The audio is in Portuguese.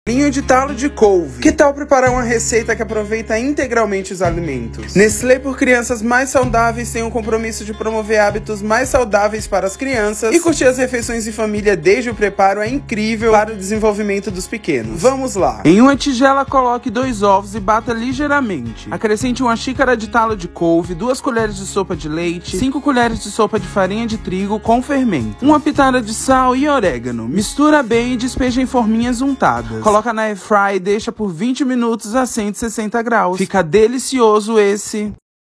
Bolinho de talo de couve. Que tal preparar uma receita que aproveita integralmente os alimentos? Nestlé por Crianças Mais Saudáveis tem um compromisso de promover hábitos mais saudáveis para as crianças, e curtir as refeições em família desde o preparo é incrível para o desenvolvimento dos pequenos. Vamos lá! Em uma tigela coloque 2 ovos e bata ligeiramente. Acrescente 1 xícara de talo de couve, 2 colheres de sopa de leite, 5 colheres de sopa de farinha de trigo com fermento, 1 pitada de sal e orégano. Mistura bem e despeja em forminhas untadas. Coloca na air fry e deixa por 20 minutos a 160 graus. Fica delicioso esse...